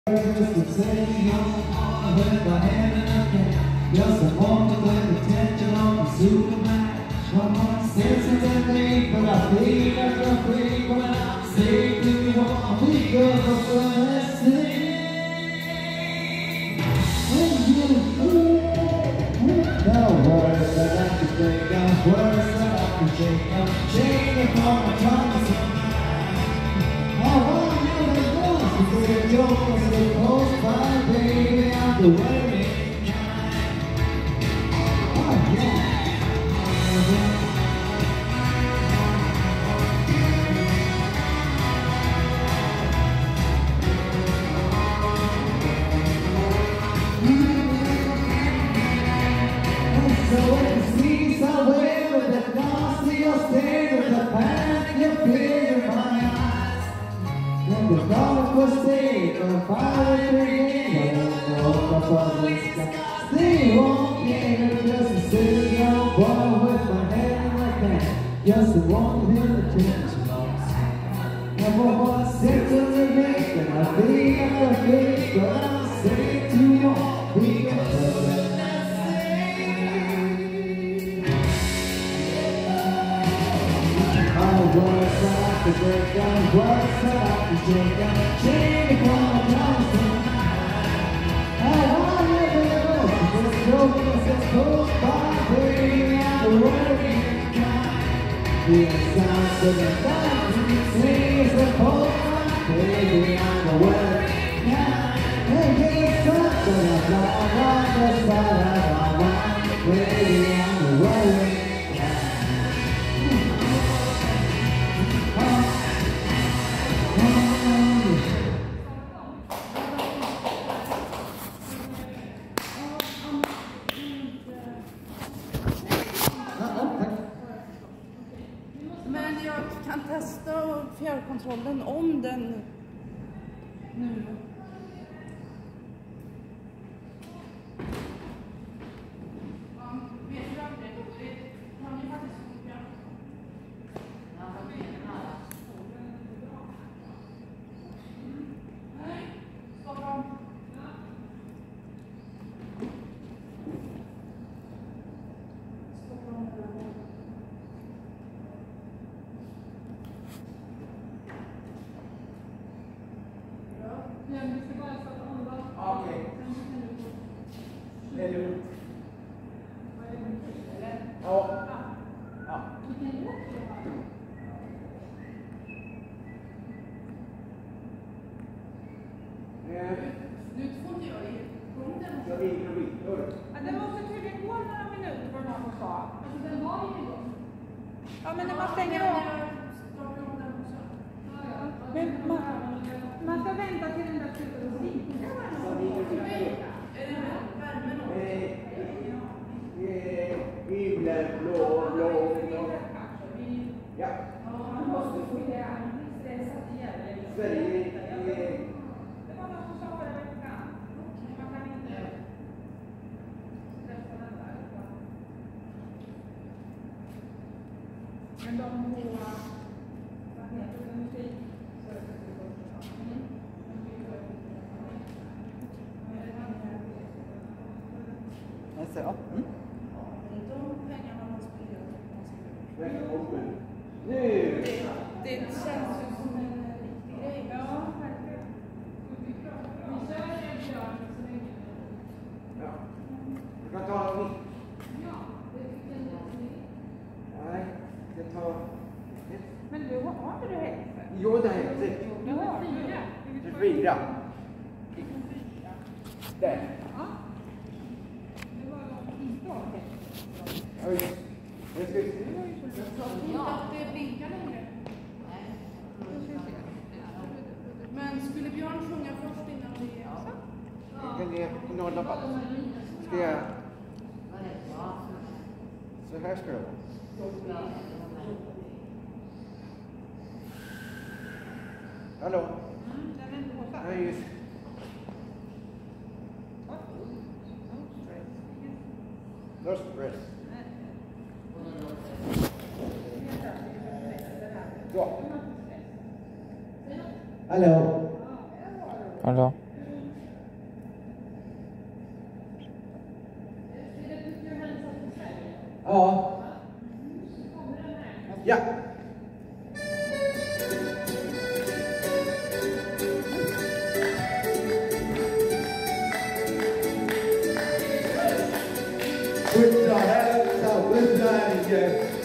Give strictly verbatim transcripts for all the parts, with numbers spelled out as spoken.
Just to say on with my hand in a can. Just a moment with attention on the Superman. One more sense of me, but I feel like a freak when I say to you, I'll be good for let's sing. No words that I can think of, words that I can think of, changing from my tongue tonight. I want you to know. If you're so close by, baby, I'm the wedding kind. Oh, yeah. So if you see somewhere with the nasty or stay with the panic you feel in my eyes, then the dark will stay for fire again. No public sky, they won't care. Just a silly young boy with my head in my pants, just a one to hear the tension on. Never once said to me, and I feel like a fish, but I'll say to you, be a brother. Words that I could break down, words that I could take down, change from my tongue tonight. I want you to know, this brokenness is close by, baby, I'm the working kind. The sounds of the night, sings the postman, baby, I'm the working kind. Hey, hey, something I got on the side of my mind, baby, I'm the working kind. Men jag kan testa fjärrkontrollen om den nu. Okej. Det är lugnt. Ja. Ja. Nu får inte jag i punkten. Jag vill, jag vill. Det måste tydligen gå några minuter vad någon sa. Alltså den var ju igång. Ja, men när man stänger av. Men man, man ska vänta till den där slutar och stinka. Är det värmen också? Himlen, blå, blå, blå. Ja. Man måste få det. Stressat igen. Sverige. Det var någon som sa förra veckan. Man kan inte stressa den där. Men de på vad heter det, musik. Alltså, ja. Mm. De pengarna man spenderar. Nu! Det känns ju som en riktig grej. Ja, verkligen. Vi kör en kör så länge. Ja. Du kan ta en. Ja, det fick en Nej, jag tar... Men du har inte du hälften? Jo, det har jag sett. Du har fyra. Fyra. Där. Ja. Det var de inte av hälften. Oj. Jag ska... Ja, det blinkar längre. Men skulle Björn sjunga först innan vi... Jag kan ge noll fall. Ska jag... Så här ska det vara. Hallå? Nej, just... No stress. Ja. Hallå? Hallå? Ja. Ja. Put your hands up with Sverige.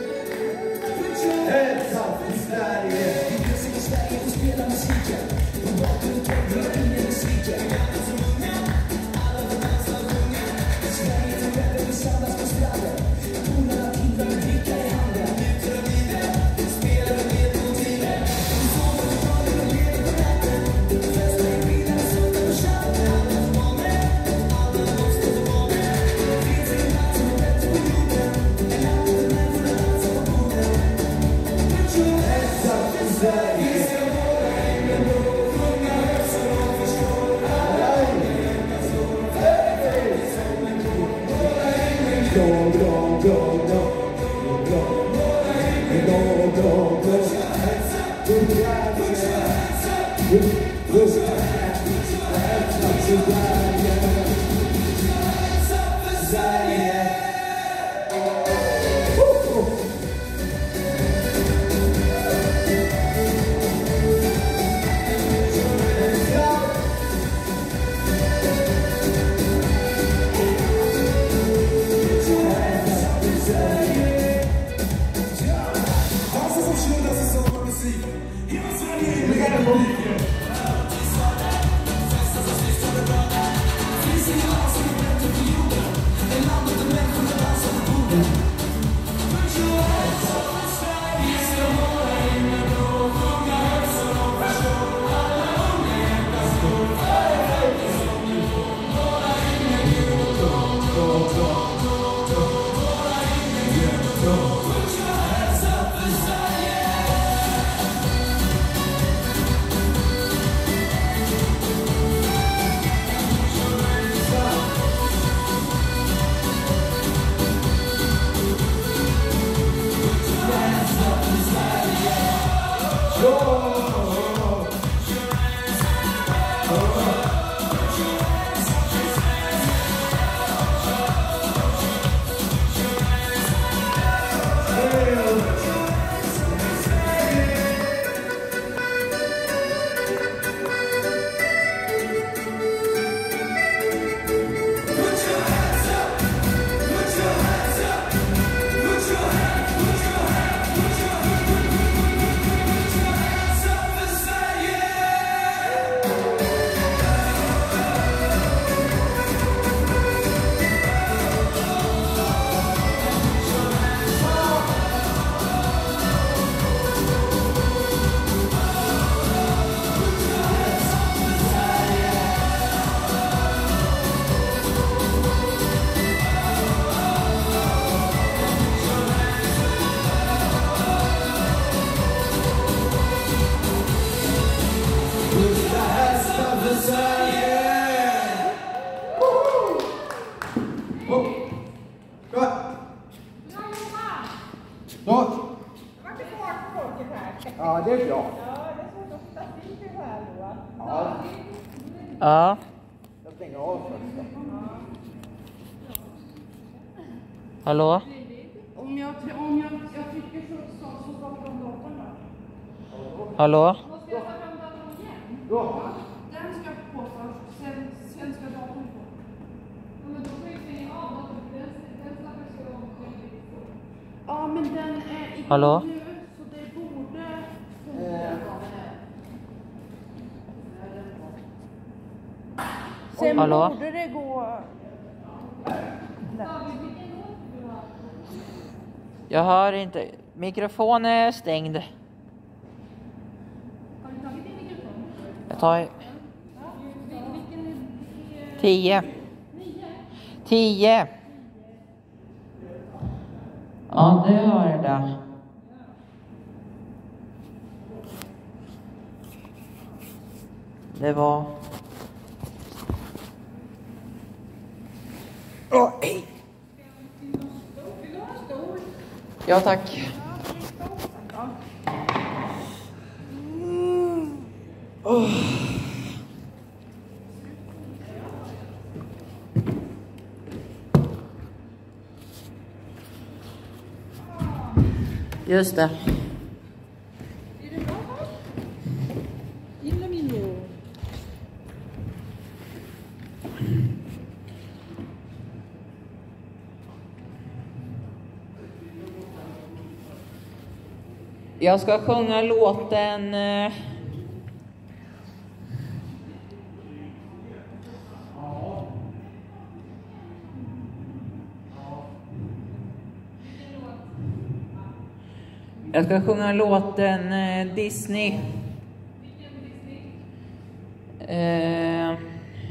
Hands up i Sverige. Sverige får spela musiken. På bakgrunden rör ingen musiken. Alla de dansa och sjunga. Sverige till rätten, vi samlas på stranden. Polarna tindrar med drickar i handen. Njuter av livet, spelar med med motiven. Vi sover och talar och lever på natten. Festar i bilen, sundar och chatten. Alla får vara med, alla måste få vara med. Det finns ingen land som är bättre på jorden. En land där människorna dansar på borden. Put your hands up i Sverige. Go, go, go, go, go, go, go, go. Put your hands up, put your hands up, put your hands up for Sverige. Ja, det är bra. Ja, det är svårt att hitta sticker här då. Ja. Ja. Jag stänger av först. Hallå? Om jag, om jag, jag tycker så, så, så drar vi om datorn då. Hallå? Måste jag ta fram datorn igen? Ja. Den ska på först, sen, sen ska datorn på. Ja, men då får jag stänga av datorn. Den, den stackars ska om. Ja, men den är i Hallå? nu, så det borde funka. Eh. Sen Hallå? borde det gå... Jag hör inte. Mikrofonen är stängd. Har du tagit din mikrofon? Jag tar Vilken är... tio. Tio. Ja, det hör jag det. Det var... Åh, hej. Ja, tack. Oh. Just det. Är det bra? Gillar min låt. Jag ska sjunga låten... Eh... Jag ska sjunga låten eh, Disney. Vilken Disney? Eh...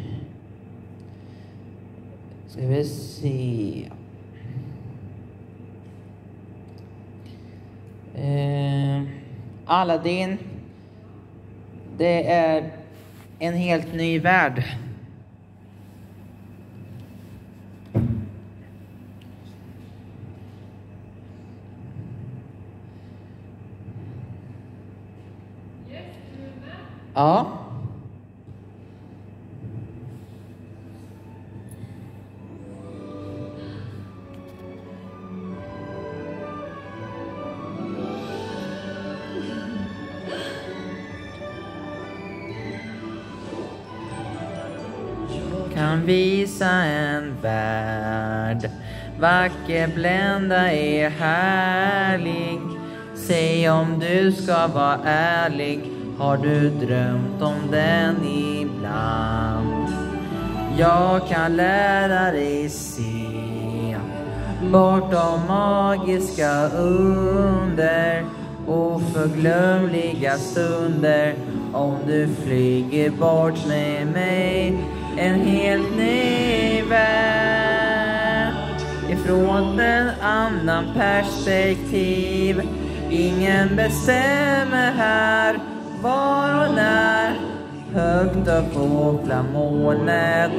Ska vi se... Eh, Aladdin. Det är en helt ny värld. Yes, du är med. Ja. Kan visa en värld, vacker, blända är härlig. Säg om du ska vara ärlig, har du drömt om den ibland? Jag kan lära dig se bortom magiska under, oförglömliga stunder. Om du flyger bort med mig, en helt ny värld, ifrån en annan perspektiv. Ingen bestämmer här var och när, högt upp på flamånet.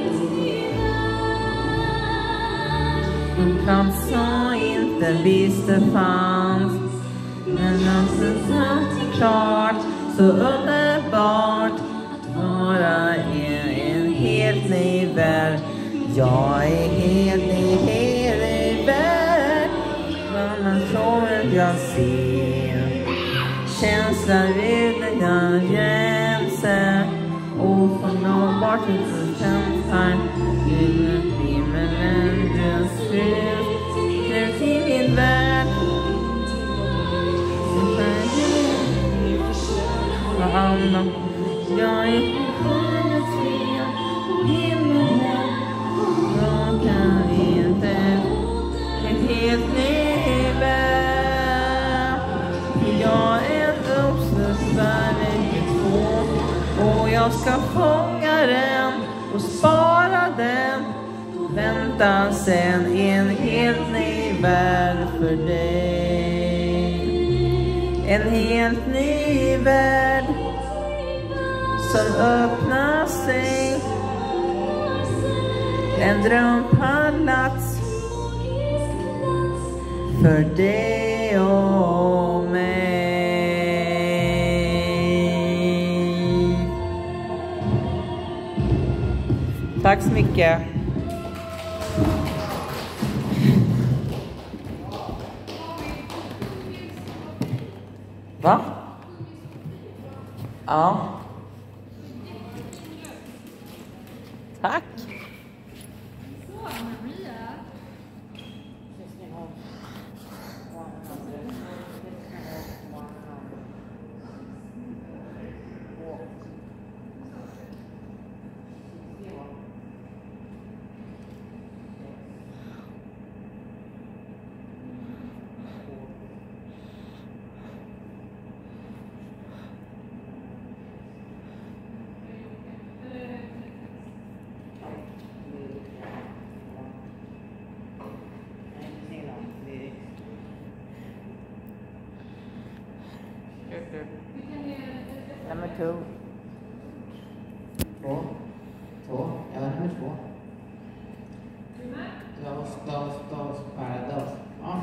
En plats som inte visste fanns, men alltså så klart, så underbart att vara i en helt ny värld. Jag är helt ny, helt ny värld. Vad man tror att jag ser, känslan utan gränser, oförnåbart utanför himmelen just ut, ut i min värld. Jag är helt fel, himmelen, jag kan inte, en helt ny värld. Jag är en uppslussare i två, och jag ska fånga den och spara den. Vänta sen en helt ny värld för dig. En helt ny värld som öppnar sig, en drömpalats för dig och mig. Tack så mycket. Va? Ja. Tack. Så, Maria. Number two. Två. Två. Jag var nummer två. Dos, dos, dos, para dos. Ja.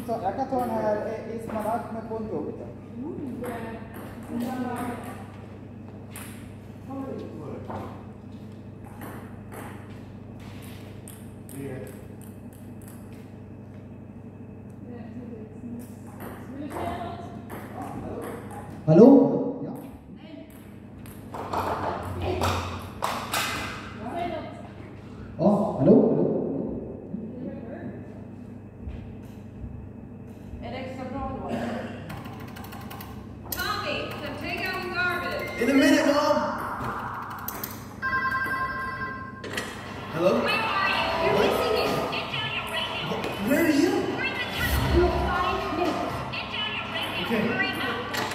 ta, jag kan ta den här Ismail Ahmed Bon Jovi. Hallå? Ja. Ja, hallå? Är det extra bra då? Tommy, come take out the garbage. In a minute, Mom. Hello? Where are you? You're missing it. Get down here right now. Where are you? We're in the tunnel. Five minutes. Get down here right now. Okay. Hurry up.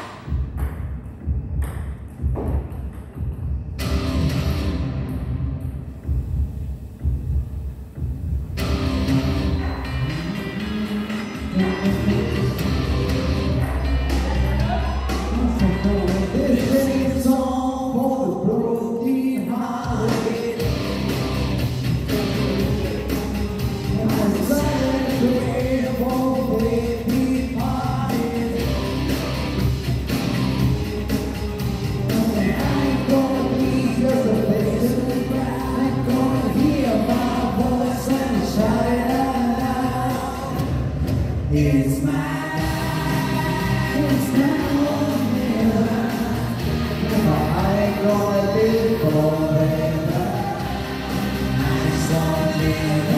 It's my life, it's my mirror. I ain't gonna live forever. I saw live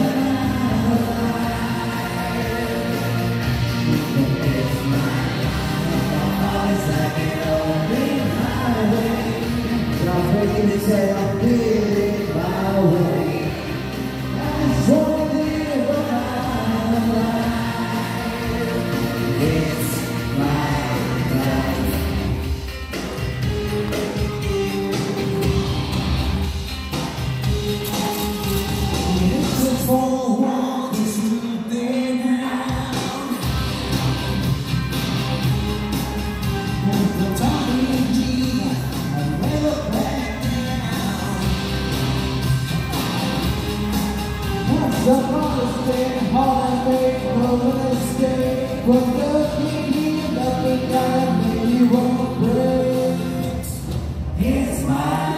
it's my life, my heart's like an open highway. I'm breaking this head, I'm feeling my way. I just wanna live my life. It's my life. It's a full walk, it's moving now. With the talking G, I'm never back down. Once upon a stay, holiday, no mistake. From the beginning, nothing that made you won't break. It's my